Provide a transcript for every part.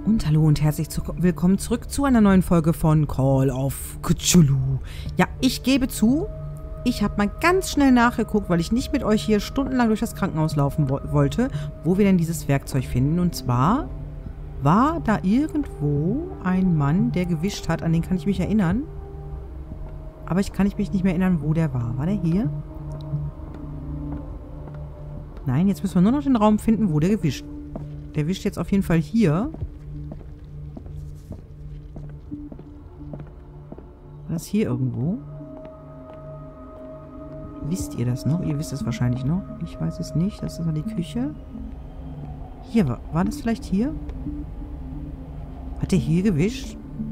Und hallo und herzlich willkommen zurück zu einer neuen Folge von Call of Cthulhu. Ja, ich gebe zu, ich habe mal ganz schnell nachgeguckt, weil ich nicht mit euch hier stundenlang durch das Krankenhaus laufen wollte, wo wir denn dieses Werkzeug finden. Und zwar war da irgendwo ein Mann, der gewischt hat, an den kann ich mich erinnern. Aber ich kann mich nicht mehr erinnern, wo der war. War der hier? Nein, jetzt müssen wir nur noch den Raum finden, wo der gewischt. Der wischt jetzt auf jeden Fall hier. War das hier irgendwo? Wisst ihr das noch? Ihr wisst es wahrscheinlich noch. Ich weiß es nicht. Das ist aber die Küche. Hier war das vielleicht hier? Hat der hier gewischt?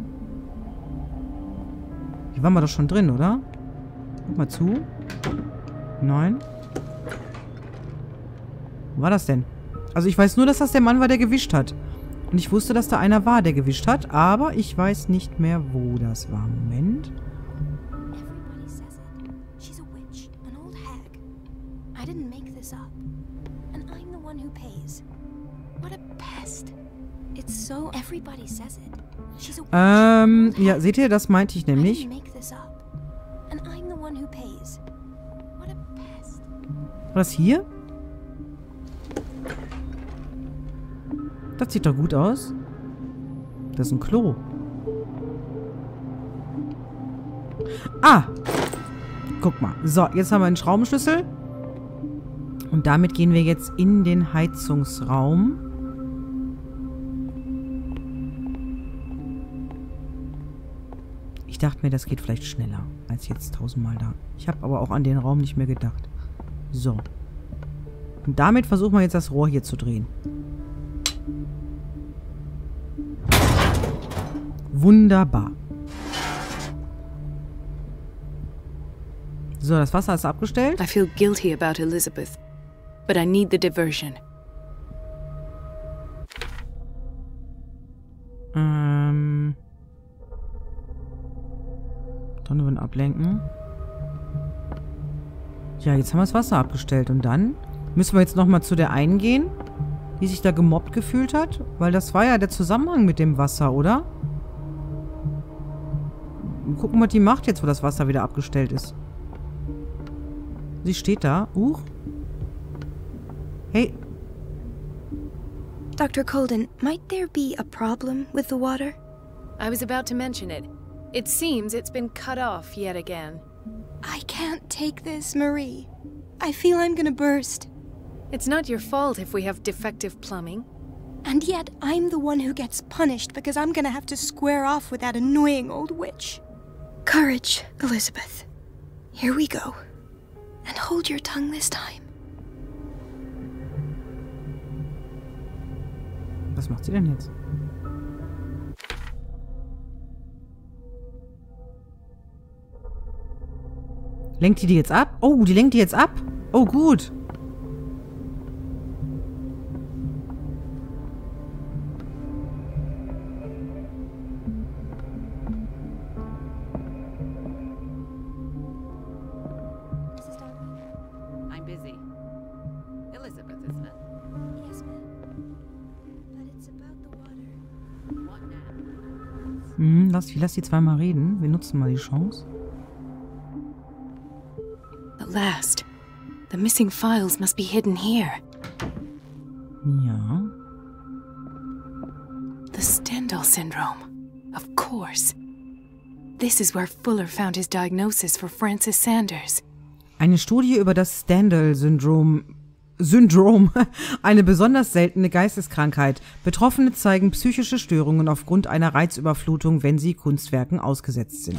Hier waren wir doch schon drin, oder? Guck mal zu. Nein. Wo war das denn? Also ich weiß nur, dass das der Mann war, der gewischt hat. Und ich wusste, dass da einer war, der gewischt hat. Aber ich weiß nicht mehr, wo das war. Moment. Everybody says it. She's a witch, an old hag. I didn't make this up. And I'm the one who pays. What a pest. It's so... Everybody says it. She's a witch, an old Ja, hag. seht ihr, das meinte ich I nämlich. didn't make this up. And I'm the one who pays. What a pest. War das hier? Das sieht doch gut aus. Das ist ein Klo. Ah! Guck mal. So, jetzt haben wir einen Schraubenschlüssel. Und damit gehen wir jetzt in den Heizungsraum. Ich dachte mir, das geht vielleicht schneller als jetzt 1000-mal da. Ich habe aber auch an den Raum nicht mehr gedacht. So. Und damit versuchen wir jetzt das Rohr hier zu drehen. Wunderbar. So, das Wasser ist abgestellt. I feel guilty about Elizabeth, but I need the diversion. Donovan ablenken. Ja, jetzt haben wir das Wasser abgestellt. Und dann müssen wir jetzt nochmal zu der einen gehen, die sich da gemobbt gefühlt hat. Weil das war ja der Zusammenhang mit dem Wasser, oder? Gucken, was die macht jetzt, wo das Wasser wieder abgestellt ist. Sie steht da. Hey. Dr. Colden, might there be a problem with the water? I was about to mention it. It seems it's been cut off yet again. I can't take this, Marie. I feel I'm gonna burst. It's not your fault if we have defective plumbing. And yet, I'm the one who gets punished because I'm gonna have to square off with that annoying old witch. Courage, Elizabeth. Here we go. And hold your tongue this time. Was macht sie denn jetzt? Lenkt die jetzt ab? Oh, die lenkt die jetzt ab? Oh, gut. I'm busy. Elizabeth, isn't it? Yes, ma'am. But it's about the water. What now? Lass die zweimal reden. Wir nutzen mal die Chance. At last. The missing files must be hidden here. Ja. The Stendhal syndrome. Of course. This is where Fuller found his diagnosis for Francis Sanders. Eine Studie über das Stendhal-Syndrom. Eine besonders seltene Geisteskrankheit. Betroffene zeigen psychische Störungen aufgrund einer Reizüberflutung, wenn sie Kunstwerken ausgesetzt sind.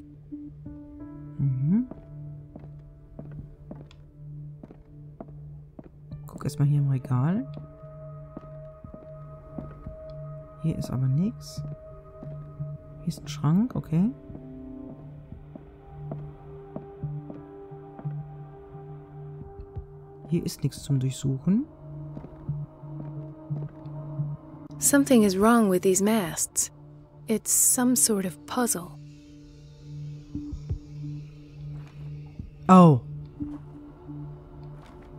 Guck erstmal hier im Regal. Hier ist aber nichts. Hier ist ein Schrank, okay. Hier ist nichts zum Durchsuchen. Something is wrong with these masts. It's some sort of puzzle. Oh.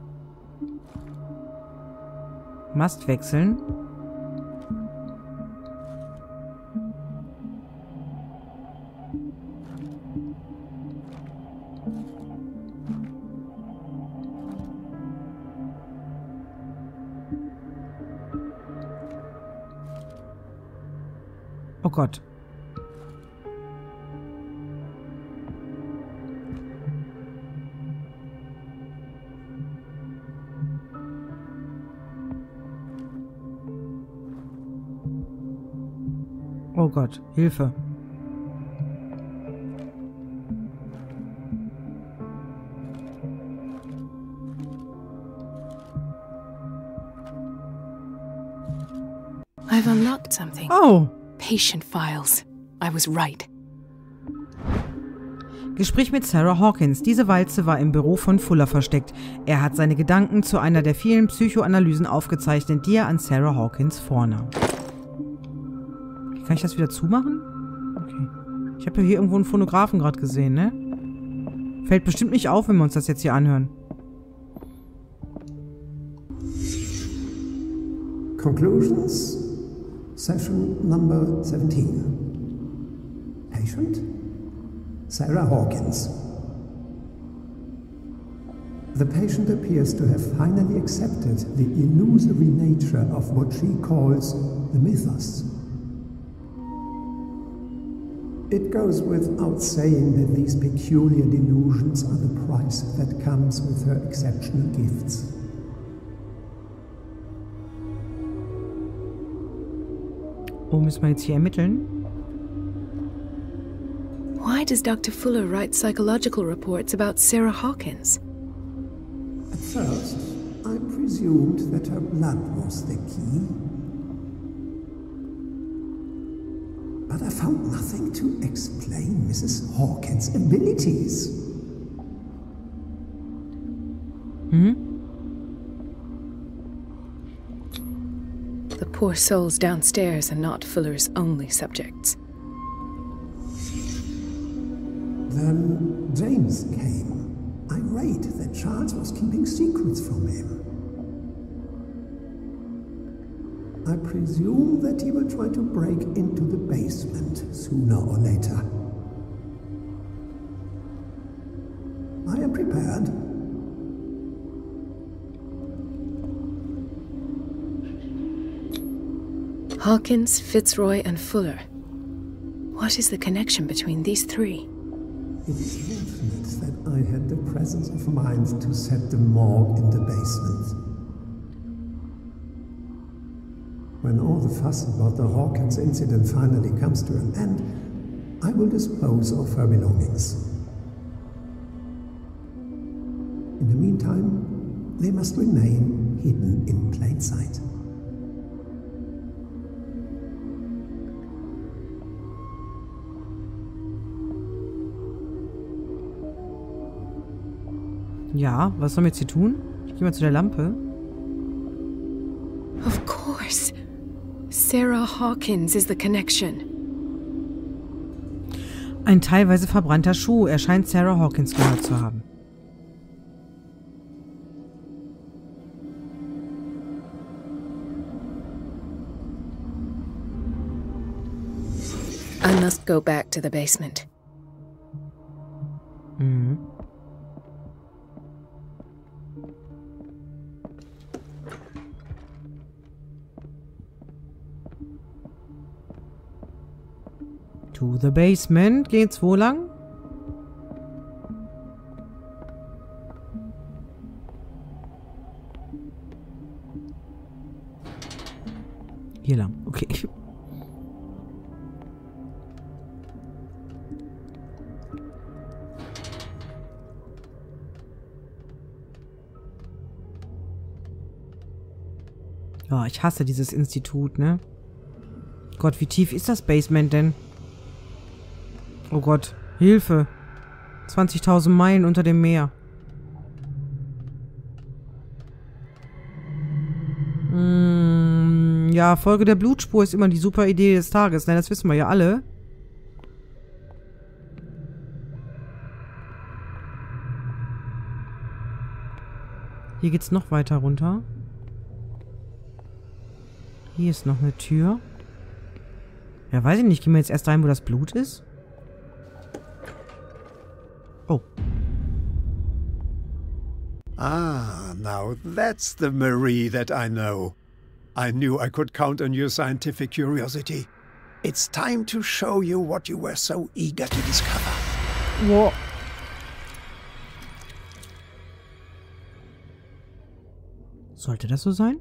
Mast wechseln. Oh Gott. Oh Gott, Hilfe. I've unlocked something. Oh. Patient files. I was right. Gespräch mit Sarah Hawkins. Diese Walze war im Büro von Fuller versteckt. Er hat seine Gedanken zu einer der vielen Psychoanalysen aufgezeichnet, die er an Sarah Hawkins vornahm. Kann ich das wieder zumachen? Okay. Ich habe ja hier irgendwo einen Phonographen gerade gesehen, ne? Fällt bestimmt nicht auf, wenn wir uns das jetzt hier anhören. Conclusions. Session number 17. Patient? Sarah Hawkins. The patient appears to have finally accepted the illusory nature of what she calls the mythos. It goes without saying that these peculiar delusions are the price that comes with her exceptional gifts. Wo müssen wir jetzt hier ermitteln? Why does Dr. Fuller write psychological reports about Sarah Hawkins? At first, I presumed that her blood was the key. But I found nothing to explain Mrs. Hawkins' abilities. The poor souls downstairs are not Fuller's only subjects. Then James came, irate that Charles was keeping secrets from him. I presume that he will try to break into the basement sooner or later. I am prepared. Hawkins, Fitzroy, and Fuller. What is the connection between these three? It is fortunate that I had the presence of mind to set the morgue in the basement. When all the fuss about the Hawkins incident finally comes to an end, I will dispose of her belongings. In the meantime, they must remain hidden in plain sight. Ja, was sollen wir jetzt hier tun? Ich gehe mal zu der Lampe. Of course. Sarah Hawkins is the connection. Ein teilweise verbrannter Schuh. Er scheint Sarah Hawkins gehört zu haben. I must go back to the basement. Mhm. To the basement. Geht's wo lang? Hier lang. Okay. Ja, ich hasse dieses Institut, ne? Gott, wie tief ist das Basement denn? Oh Gott, Hilfe. 20.000 Meilen unter dem Meer. Ja, Folge der Blutspur ist immer die super Idee des Tages. Nein, das wissen wir ja alle. Hier geht's noch weiter runter. Hier ist noch eine Tür. Ja, weiß ich nicht. Gehen wir jetzt erst rein, wo das Blut ist? Oh. Ah, now that's the Marie that I know. I knew I could count on your scientific curiosity. It's time to show you what you were so eager to discover. Wow. Sollte das so sein?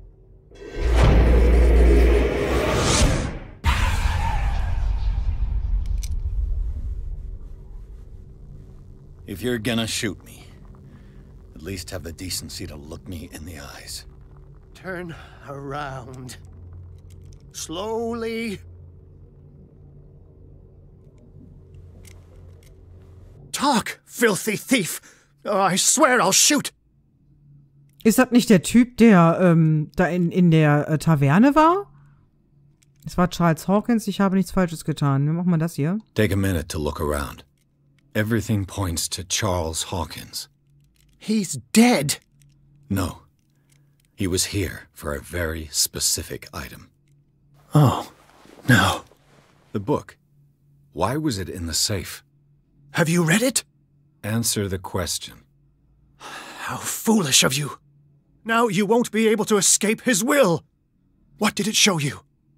If you're gonna shoot me, at least have the decency to look me in the eyes. Turn around. Slowly. Talk, filthy thief! Or I swear I'll shoot! Ist das nicht der Typ, der da in der Taverne war? Es war Charles Hawkins, ich habe nichts Falsches getan. Wir machen mal das hier. Take a minute to look around. Everything points to Charles Hawkins. He's dead! No. He was here for a very specific item. Oh, no. The book. Why was it in the safe? Have you read it? Answer the question. How foolish of you! Now you won't be able to escape his will! What did it show you?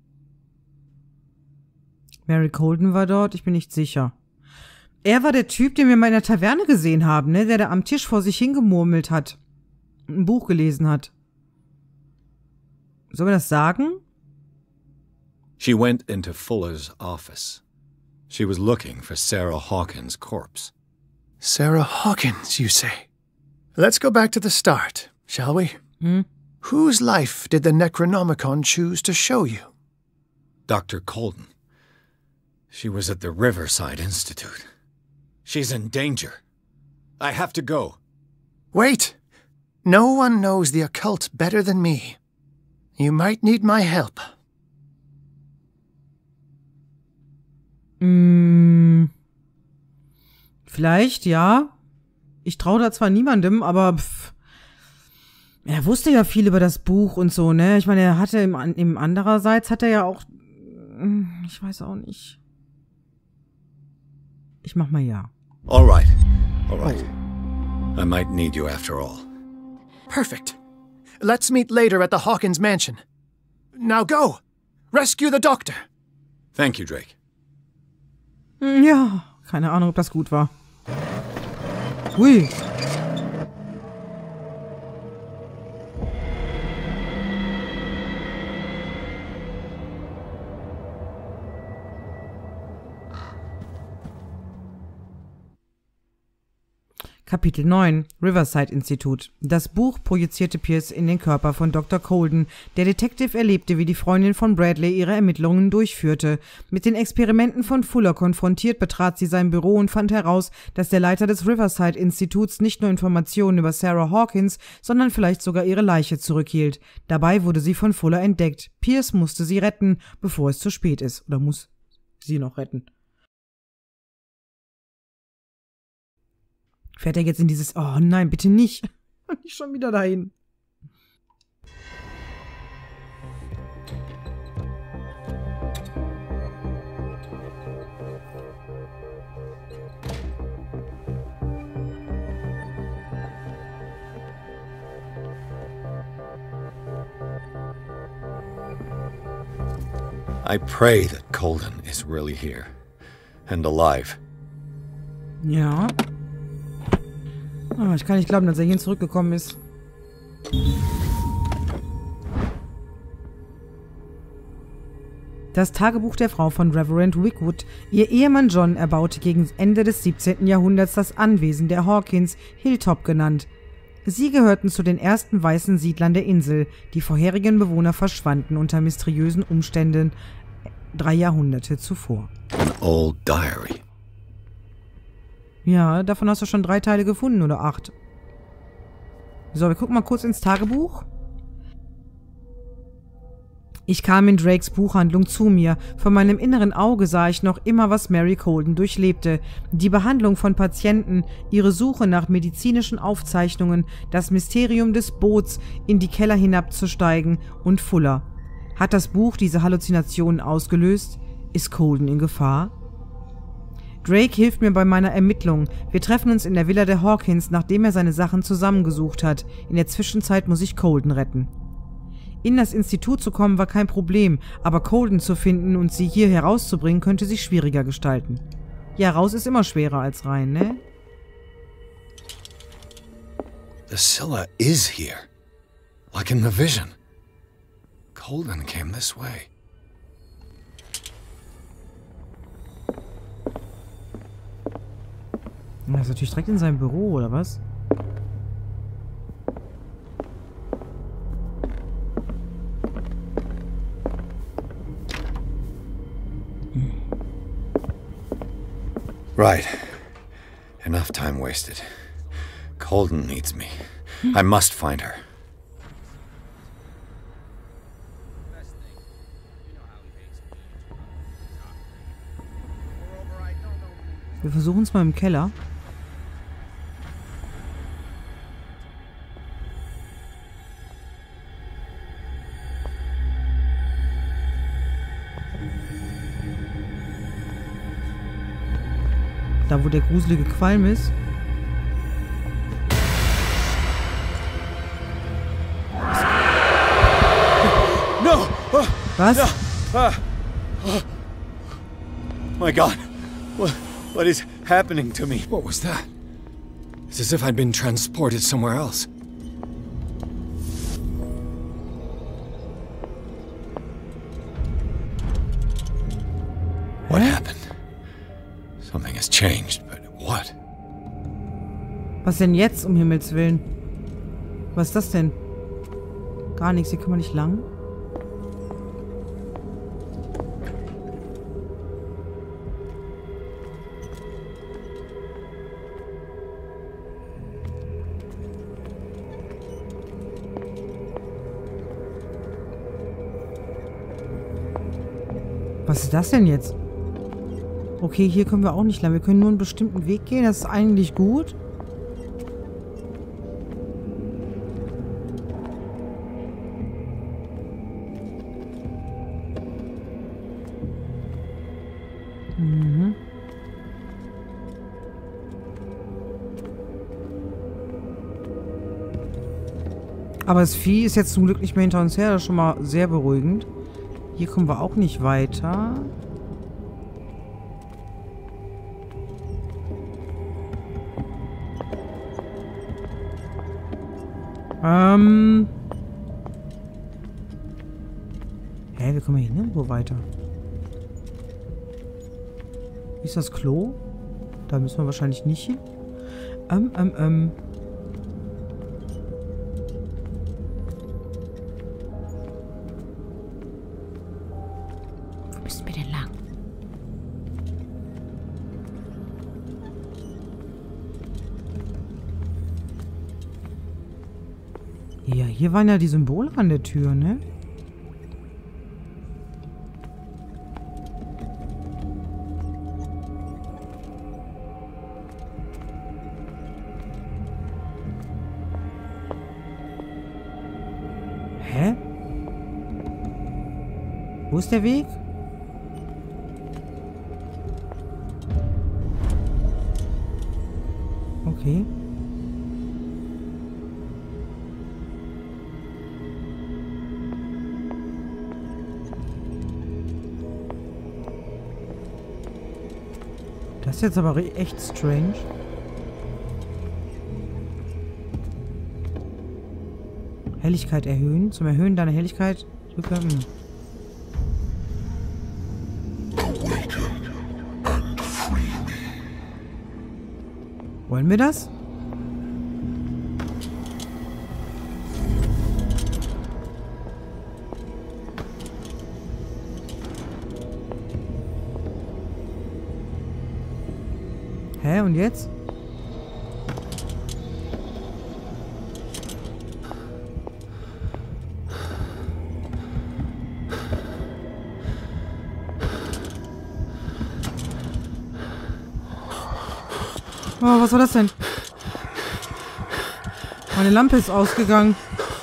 Mary Colden war dort, ich bin nicht sicher. Er war der Typ, den wir mal in der Taverne gesehen haben, ne? Der da am Tisch vor sich hingemurmelt hat. Ein Buch gelesen hat. Sollen wir das sagen? She went into Fuller's office. She was looking for Sarah Hawkins' corpse. Sarah Hawkins, you say? Let's go back to the start, shall we? Whose life did the Necronomicon choose to show you? Dr. Colden. She was at the Riverside Institute. She's in danger. I have to go. Wait! No one knows the occult better than me. You might need my help. Vielleicht, ja. Ich traue da zwar niemandem, aber er wusste ja viel über das Buch und so, ne? Ich meine, er hatte im andererseits hat er ja auch, ich weiß auch nicht. Ich mach mal ja. All right. I might need you after all. Perfect. Let's meet later at the Hawkins mansion. Now go! Rescue the doctor! Thank you, Drake. Ja, keine Ahnung, ob das gut war. Hui. Kapitel 9 Riverside Institut. Das Buch projizierte Pierce in den Körper von Dr. Colden. Der Detective erlebte, wie die Freundin von Bradley ihre Ermittlungen durchführte. Mit den Experimenten von Fuller konfrontiert, betrat sie sein Büro und fand heraus, dass der Leiter des Riverside Instituts nicht nur Informationen über Sarah Hawkins, sondern vielleicht sogar ihre Leiche zurückhielt. Dabei wurde sie von Fuller entdeckt. Pierce musste sie retten, bevor es zu spät ist. Oder muss sie noch retten. Fährt er jetzt in dieses... Oh nein, bitte nicht. Nicht schon wieder dahin. I pray that Colden is really here. And alive. Ja. Oh, ich kann nicht glauben, dass er hierhin zurückgekommen ist. Das Tagebuch der Frau von Reverend Wickwood. Ihr Ehemann John erbaute gegen Ende des 17. Jahrhunderts das Anwesen der Hawkins, Hilltop genannt. Sie gehörten zu den ersten weißen Siedlern der Insel. Die vorherigen Bewohner verschwanden unter mysteriösen Umständen 3 Jahrhunderte zuvor. An old diary. Ja, davon hast du schon 3 Teile gefunden, oder 8. So, wir gucken mal kurz ins Tagebuch. Ich kam in Drakes Buchhandlung zu mir. Vor meinem inneren Auge sah ich noch immer, was Mary Colden durchlebte. Die Behandlung von Patienten, ihre Suche nach medizinischen Aufzeichnungen, das Mysterium des Boots, in die Keller hinabzusteigen und Fuller. Hat das Buch diese Halluzinationen ausgelöst? Ist Colden in Gefahr? Drake hilft mir bei meiner Ermittlung. Wir treffen uns in der Villa der Hawkins, nachdem er seine Sachen zusammengesucht hat. In der Zwischenzeit muss ich Colden retten. In das Institut zu kommen war kein Problem, aber Colden zu finden und sie hier herauszubringen, könnte sich schwieriger gestalten. Ja, raus ist immer schwerer als rein, ne? The Scylla is here. Like in the vision. Colden came this way. Er ist natürlich direkt in seinem Büro, oder was? Right. Enough time wasted. Colden needs me. I must find her. Wir versuchen es mal im Keller. Da, wo der gruselige Qualm ist. No! Was? My God. What is happening to me? What was that? It's as if I'd been transported somewhere else. What happened? Something has changed, but what? Was denn jetzt, um Himmels Willen? Was ist das denn? Gar nichts, hier kann man nicht lang. Was ist das denn jetzt? Okay, hier können wir auch nicht lang. Wir können nur einen bestimmten Weg gehen. Das ist eigentlich gut. Mhm. Aber das Vieh ist jetzt zum Glück nicht mehr hinter uns her. Das ist schon mal sehr beruhigend. Hier kommen wir auch nicht weiter. Hä, wir kommen hier nirgendwo weiter. Wie ist das Klo? Da müssen wir wahrscheinlich nicht hin. Wo müssen wir denn lang? Ja, hier waren ja die Symbole an der Tür, ne? Hä? Wo ist der Weg? Okay. Das ist jetzt aber echt strange. Helligkeit erhöhen. Zum Erhöhen deiner Helligkeit drücke. Wollen wir das? Hä, und jetzt? Oh, was war das denn? Meine Lampe ist ausgegangen.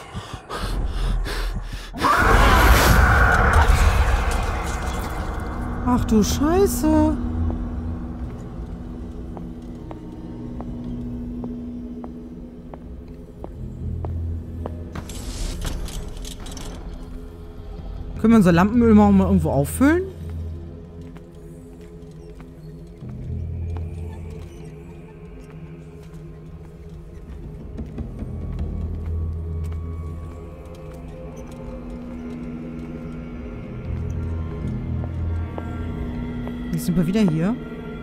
Ach du Scheiße. Können wir unser Lampenöl mal irgendwo auffüllen? Jetzt sind wir wieder hier.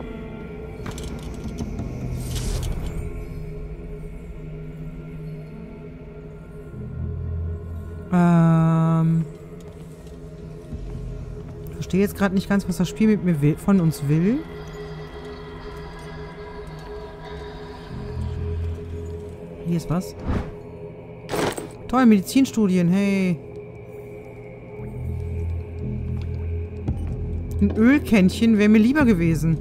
Ich verstehe jetzt gerade nicht ganz, was das Spiel mit mir will, von uns will. Hier ist was. Toll, Medizinstudien, hey. Ein Ölkännchen wäre mir lieber gewesen.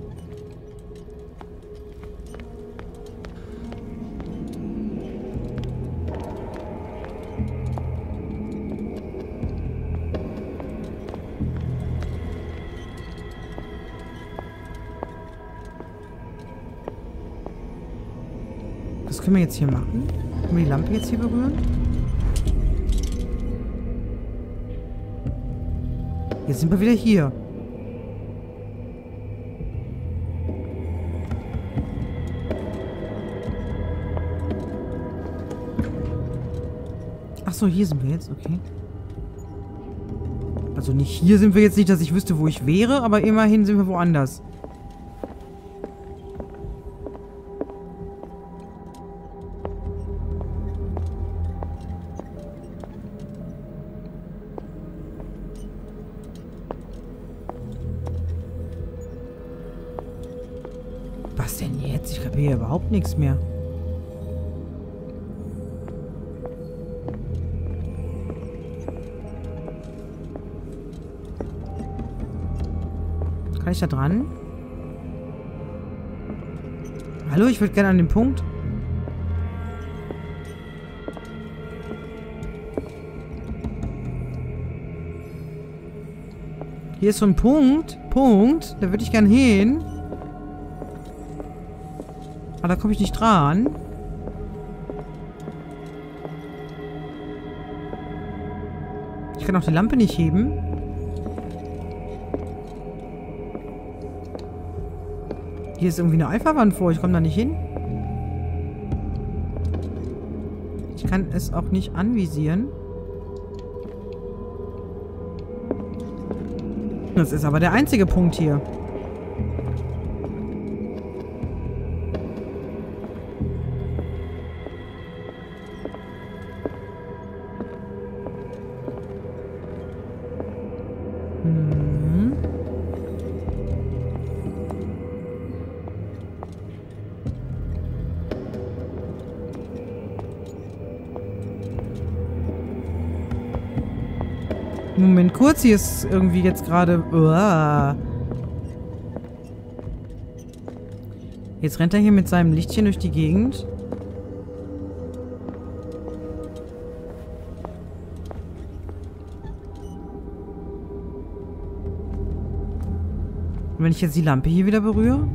Was können wir jetzt hier machen? Können wir die Lampe jetzt hier berühren? Jetzt sind wir wieder hier. Ach so, hier sind wir jetzt, okay. Also nicht hier sind wir jetzt nicht, dass ich wüsste, wo ich wäre, aber immerhin sind wir woanders. Was denn jetzt? Ich habe hier überhaupt nichts mehr. Kann ich da dran? Hallo, ich würde gerne an den Punkt. Hier ist so ein Punkt. Da würde ich gerne hin. Aber da komme ich nicht dran. Ich kann auch die Lampe nicht heben. Hier ist irgendwie eine Alpha-Wand vor. Ich komme da nicht hin. Ich kann es auch nicht anvisieren. Das ist aber der einzige Punkt hier. Moment, kurz, hier ist irgendwie jetzt gerade... Jetzt rennt er hier mit seinem Lichtchen durch die Gegend. Und wenn ich jetzt die Lampe hier wieder berühre?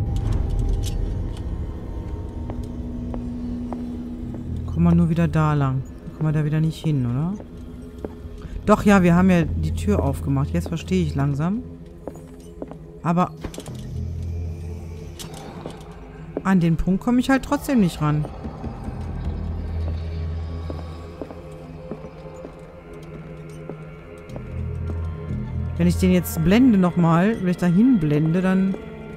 Kommen wir nur wieder da lang. Da kommen wir da wieder nicht hin, oder? Doch, ja, wir haben ja die Tür aufgemacht. Jetzt verstehe ich langsam. Aber an den Punkt komme ich halt trotzdem nicht ran. Wenn ich den jetzt blende nochmal, wenn ich da hinblende, dann...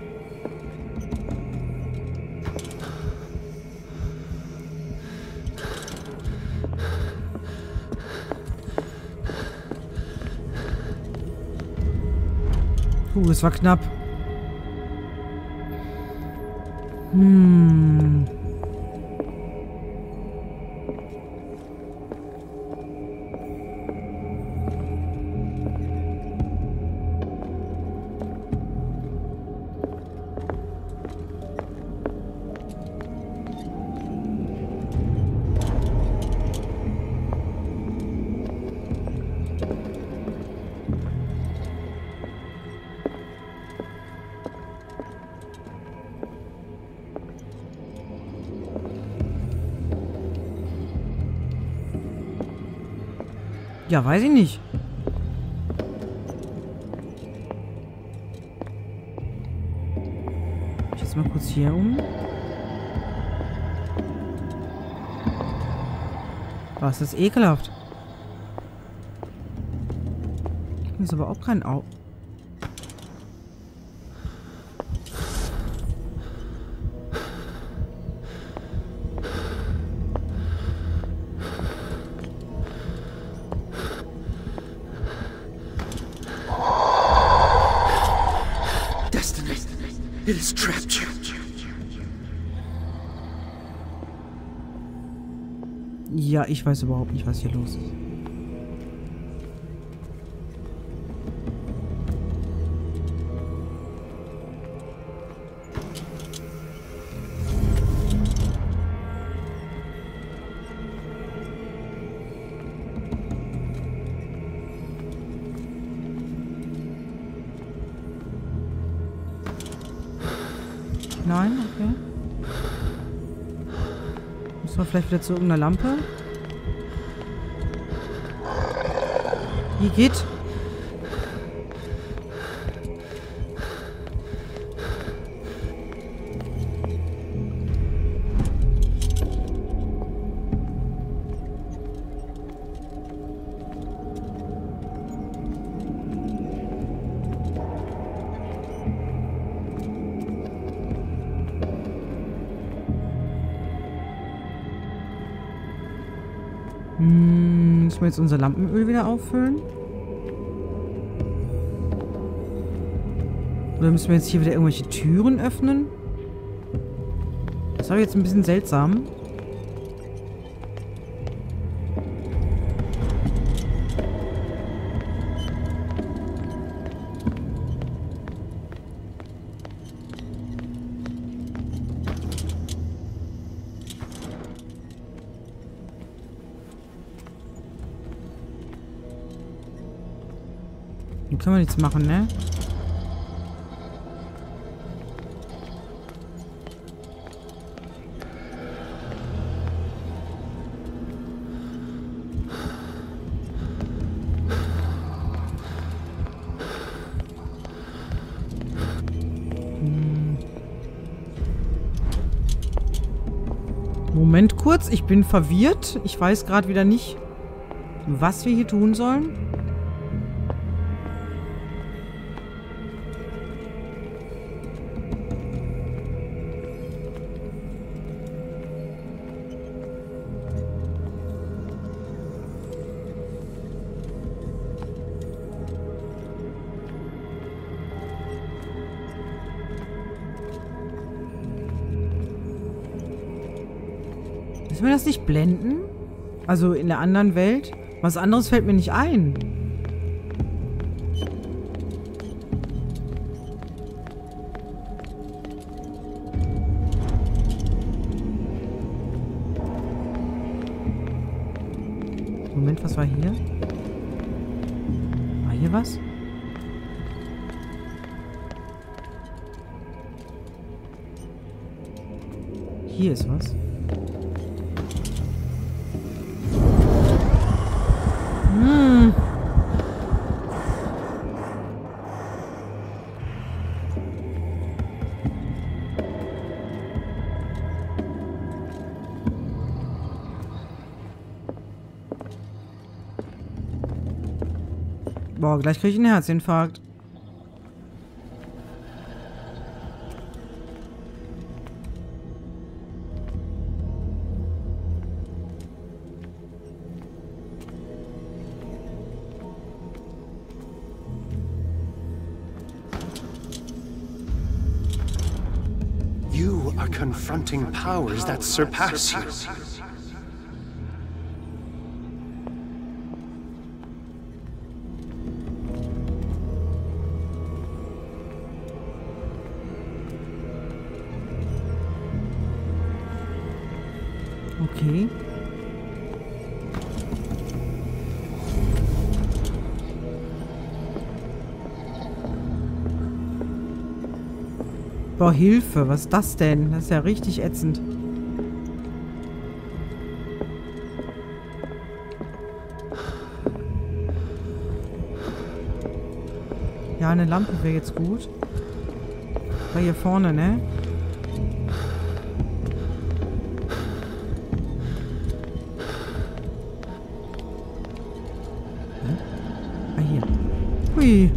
es war knapp. Ja, weiß ich nicht. Jetzt mal kurz hier um. Was ist ekelhaft? Hier ist aber auch kein Auge. Destiny, it is trapped you. Ja, ich weiß überhaupt nicht, was hier los ist. Nein, okay. Müssen wir vielleicht wieder zu irgendeiner Lampe? Hier geht. Müssen wir jetzt unser Lampenöl wieder auffüllen? Oder müssen wir jetzt hier wieder irgendwelche Türen öffnen? Das war jetzt ein bisschen seltsam. Hier können wir nichts machen, ne? Moment kurz, ich bin verwirrt. Ich weiß gerade wieder nicht, was wir hier tun sollen. Müssen wir das nicht blenden? Also in der anderen Welt? Was anderes fällt mir nicht ein. Moment, was war hier? War hier was? Hier ist was. Boah, gleich kriege ich einen Herzinfarkt. You are confronting powers that surpass you. Okay. Boah, Hilfe, was ist das denn? Das ist ja richtig ätzend. Ja, eine Lampe wäre jetzt gut. War hier vorne, ne? Ui.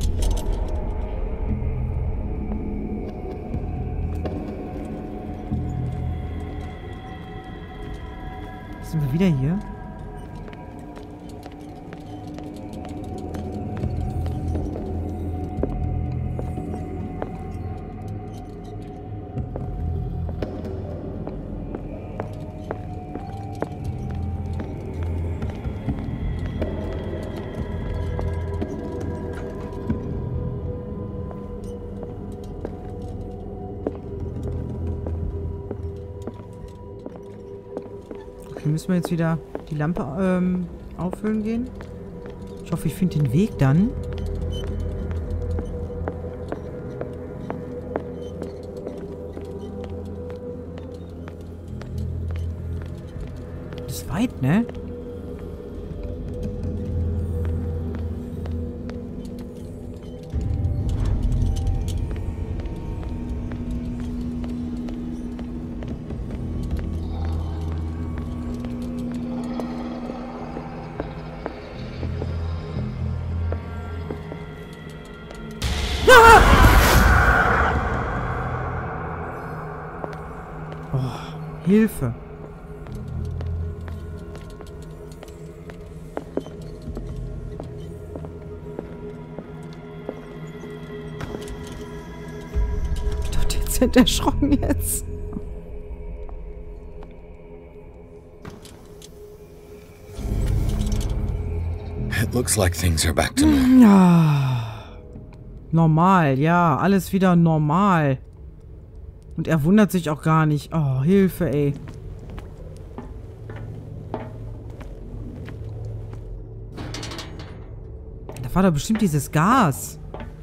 Sind wir wieder hier? Okay, müssen wir jetzt wieder die Lampe auffüllen gehen? Ich hoffe, ich finde den Weg dann. Das ist weit, ne? Hilfe. Ich bin doch dezent erschrocken jetzt. It looks like things are back to normal. Ja. Normal, ja. Alles wieder normal. Und er wundert sich auch gar nicht. Oh, Hilfe, ey. Da war doch bestimmt dieses Gas.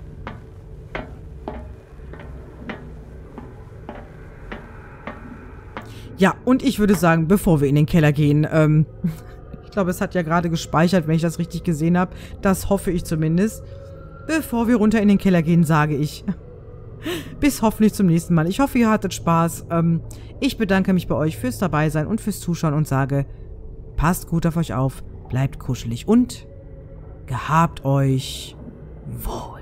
Ja, und ich würde sagen, bevor wir in den Keller gehen, ich glaube, es hat ja gerade gespeichert, wenn ich das richtig gesehen habe. Das hoffe ich zumindest. Bevor wir runter in den Keller gehen, sage ich... Bis hoffentlich zum nächsten Mal. Ich hoffe, ihr hattet Spaß. Ich bedanke mich bei euch fürs Dabeisein und fürs Zuschauen und sage, passt gut auf euch auf, bleibt kuschelig und gehabt euch wohl.